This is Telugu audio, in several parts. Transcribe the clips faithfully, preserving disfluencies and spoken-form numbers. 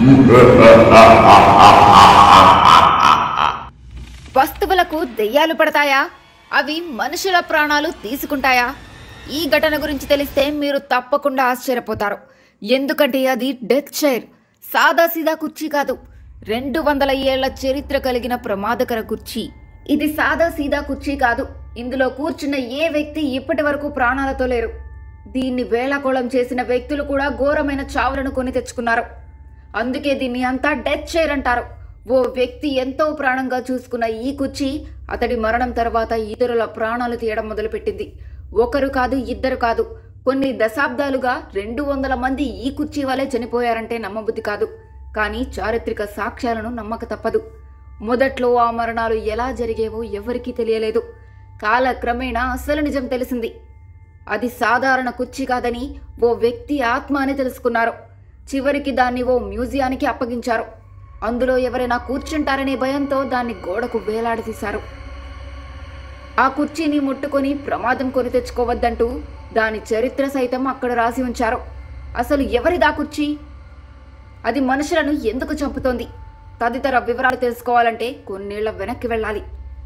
వస్తువులకు దెయ్యాలు పడతాయా? అవి మనుషుల ప్రాణాలు తీసుకుంటాయా? ఈ ఘటన గురించి తెలిస్తే మీరు తప్పకుండా ఆశ్చర్యపోతారు. ఎందుకంటే అది డెత్ చైర్. సాదాసీదా కుర్చీ కాదు, రెండు వందల ఏళ్ల చరిత్ర కలిగిన ప్రమాదకర కుర్చీ. ఇది సాదాసీదా కుర్చీ కాదు. ఇందులో కూర్చున్న ఏ వ్యక్తి ఇప్పటి వరకు ప్రాణాలతో లేరు. దీన్ని వేళాకోళం చేసిన వ్యక్తులు కూడా ఘోరమైన చావులను కొని తెచ్చుకున్నారు. అందుకే దీన్ని అంతా డెత్ చైర్ అంటారు. ఓ వ్యక్తి ఎంతో ప్రాణంగా చూసుకున్న ఈ కుర్చీ అతడి మరణం తర్వాత ఇతరుల ప్రాణాలు తీయడం మొదలుపెట్టింది. ఒకరు కాదు, ఇద్దరు కాదు, కొన్ని దశాబ్దాలుగా రెండు వందల మంది ఈ కుర్చీ వలె చనిపోయారంటే నమ్మబుద్ధి కాదు. కానీ చారిత్రక సాక్ష్యాలను నమ్మక తప్పదు. మొదట్లో ఆ మరణాలు ఎలా జరిగేవో ఎవరికీ తెలియలేదు. కాలక్రమేణా అసలు నిజం తెలిసింది. అది సాధారణ కుర్చీ కాదని, ఓ వ్యక్తి ఆత్మ అని తెలుసుకున్నారు. చివరికి దాన్ని ఓ మ్యూజియానికి అప్పగించారు. అందులో ఎవరైనా కూర్చుంటారనే భయంతో దాన్ని గోడకు వేలాడదీశారు. ఆ కుర్చీని ముట్టుకొని ప్రమాదం కొని తెచ్చుకోవద్దంటూ దాని చరిత్ర సైతం అక్కడ రాసి ఉంచారు. అసలు ఎవరిదా కుర్చీ? అది మనుషులను ఎందుకు చంపుతోంది? తదితర వివరాలు తెలుసుకోవాలంటే కొన్నేళ్ల వెనక్కి వెళ్ళాలి.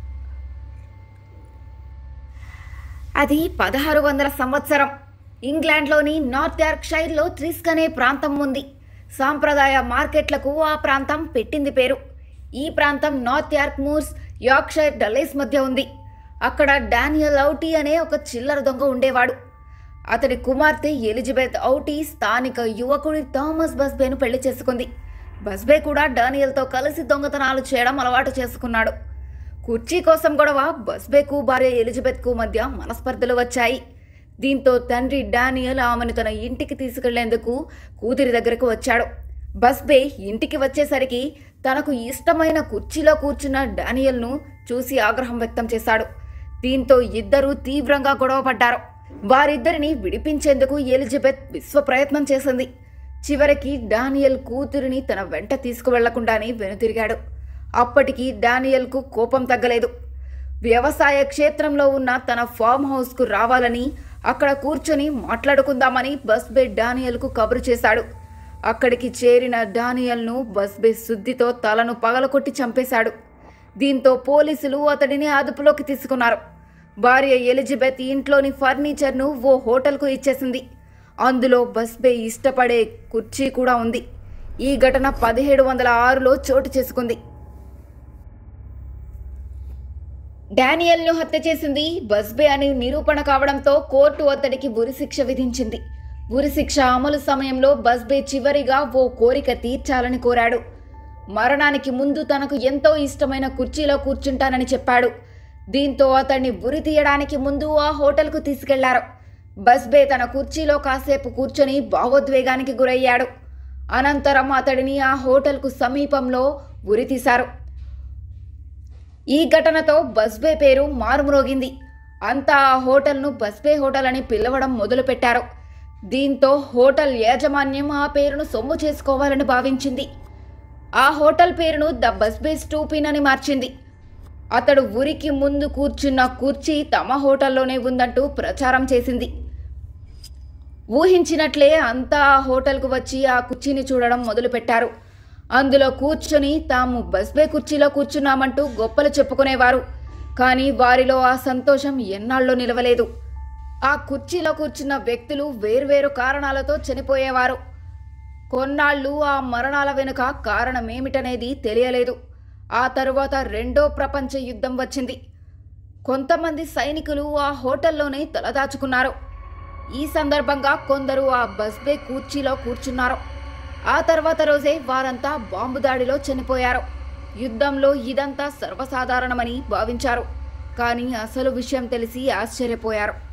అది పదహారు వందల సంవత్సరం. ఇంగ్లాండ్లోని నార్త్ యార్క్షైర్లో ట్రిస్క్ అనే ప్రాంతం ఉంది. సాంప్రదాయ మార్కెట్లకు ఆ ప్రాంతం పెట్టింది పేరు. ఈ ప్రాంతం North York Moors, Yorkshire Dales మధ్య ఉంది. అక్కడ డానియల్ ఔటీ అనే ఒక చిల్లర దొంగ ఉండేవాడు. అతడి కుమార్తె ఎలిజబెత్ ఔటీ స్థానిక యువకుడి థామస్ బస్బేను పెళ్లి చేసుకుంది. బస్బే కూడా డానియల్తో కలిసి దొంగతనాలు చేయడం అలవాటు చేసుకున్నాడు. కుర్చీ కోసం గొడవ బస్బేకు భార్య ఎలిజబెత్కు మధ్య మనస్పర్ధలు వచ్చాయి. దీంతో తండ్రి డానియల్ ఆమెను తన ఇంటికి తీసుకెళ్లేందుకు కూతురి దగ్గరకు వచ్చాడు. బస్బే ఇంటికి వచ్చేసరికి తనకు ఇష్టమైన కుర్చీలో కూర్చున్న డానియల్ను చూసి ఆగ్రహం వ్యక్తం చేశాడు. దీంతో ఇద్దరూ తీవ్రంగా గొడవపడ్డారు. వారిద్దరిని విడిపించేందుకు ఎలిజబెత్ విశ్వ ప్రయత్నం చేసింది. చివరికి డానియల్ కూతురిని తన వెంట తీసుకువెళ్లకుండానే వెనుతిరిగాడు. అప్పటికి డానియల్కు కోపం తగ్గలేదు. వ్యవసాయ క్షేత్రంలో ఉన్న తన ఫామ్ హౌస్కు రావాలని, అక్కడ కూర్చొని మాట్లాడుకుందామని బస్బే డానియల్కు కబురు చేశాడు. అక్కడికి చేరిన డానియల్ను బస్బే శుద్ధితో తలను పగలకొట్టి చంపేశాడు. దీంతో పోలీసులు అతడిని అదుపులోకి తీసుకున్నారు. భార్య ఎలిజబెత్ ఇంట్లోని ఫర్నిచర్ను ఓ హోటల్కు ఇచ్చేసింది. అందులో బస్బే ఇష్టపడే కుర్చీ కూడా ఉంది. ఈ ఘటన పదిహేడు వందల ఆరులో చోటు చేసుకుంది. డానియల్ను హత్య చేసింది బస్బే అని నిరూపణ కావడంతో కోర్టు అతడికి ఉరిశిక్ష విధించింది. ఉరిశిక్ష అమలు సమయంలో బస్బే చివరిగా ఓ కోరిక తీర్చాలని కోరాడు. మరణానికి ముందు తనకు ఎంతో ఇష్టమైన కుర్చీలో కూర్చుంటానని చెప్పాడు. దీంతో అతన్ని ఉరి తీయడానికి ముందు ఆ హోటల్కు తీసుకెళ్లారు. బస్బే తన కుర్చీలో కాసేపు కూర్చొని భావోద్వేగానికి గురయ్యాడు. అనంతరం అతడిని ఆ హోటల్కు సమీపంలో ఉరి తీశారు. ఈ ఘటనతో బస్బే పేరు మారుమ్రోగింది. అంతా ఆ హోటల్ను బస్బే హోటల్ అని పిలవడం మొదలుపెట్టారు. దీంతో హోటల్ యాజమాన్యం ఆ పేరును సొమ్ము చేసుకోవాలని భావించింది. ఆ హోటల్ పేరును ద బస్బే స్టూపిన్ అని మార్చింది. అతడు ఉరికి ముందు కూర్చున్న కుర్చీ తమ హోటల్లోనే ఉందంటూ ప్రచారం చేసింది. ఊహించినట్లే అంతా ఆ హోటల్కు వచ్చి ఆ కుర్చీని చూడడం మొదలుపెట్టారు. అందులో కూర్చొని తాము బస్బే కుర్చీలో కూర్చున్నామంటూ గొప్పలు చెప్పుకునేవారు. కానీ వారిలో ఆ సంతోషం ఎన్నాళ్ళో నిలవలేదు. ఆ కుర్చీలో కూర్చున్న వ్యక్తులు వేర్వేరు కారణాలతో చనిపోయేవారు. కొన్నాళ్ళు ఆ మరణాల వెనుక కారణమేమిటనేది తెలియలేదు. ఆ తరువాత రెండో ప్రపంచ యుద్ధం వచ్చింది. కొంతమంది సైనికులు ఆ హోటల్లోనే తలదాచుకున్నారు. ఈ సందర్భంగా కొందరు ఆ బస్బే కుర్చీలో కూర్చున్నారు. ఆ తర్వాత రోజే వారంతా బాంబు దాడిలో చనిపోయారు. యుద్ధంలో ఇదంతా సర్వసాధారణమని భావించారు. కానీ అసలు విషయం తెలిసి ఆశ్చర్యపోయారు.